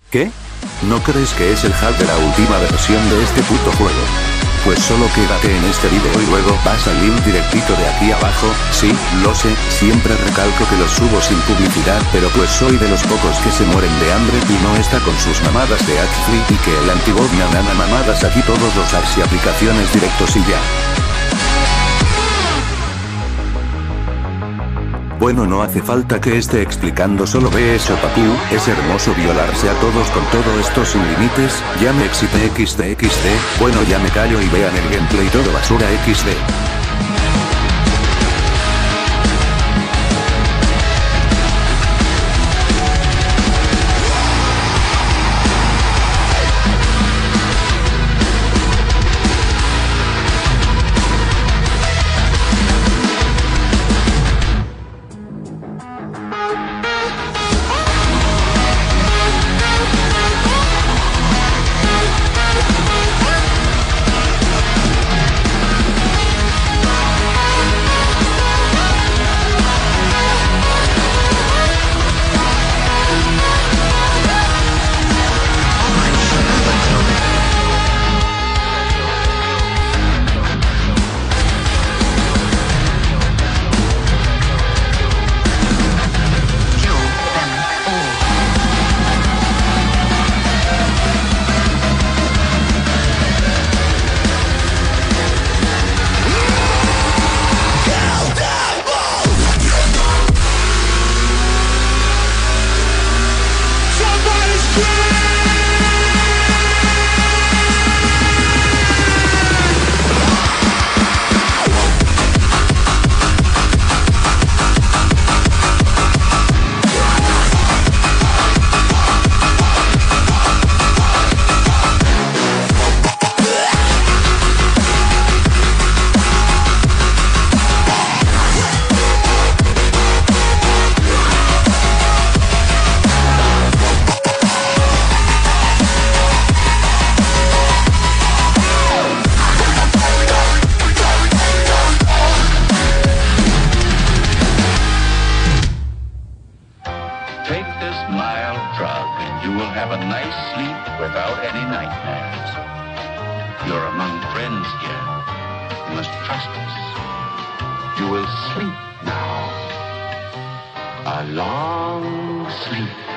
¿Qué? ¿No crees que es el hack de la última versión de este puto juego? Pues solo quédate en este video y luego vas al link directito de aquí abajo. Sí, lo sé, siempre recalco que los subo sin publicidad, pero pues soy de los pocos que se mueren de hambre y no está con sus mamadas de ad-free y que el antibot nana mamadas aquí todos los apps y aplicaciones directos y ya. Bueno, no hace falta que esté explicando, solo ve eso papu, es hermoso violarse a todos con todo esto sin límites, ya me excité xd, bueno ya me callo y vean el gameplay todo basura xd. Take this mild drug and you will have a nice sleep without any nightmares. You're among friends here. You must trust us. You will sleep now. A long sleep.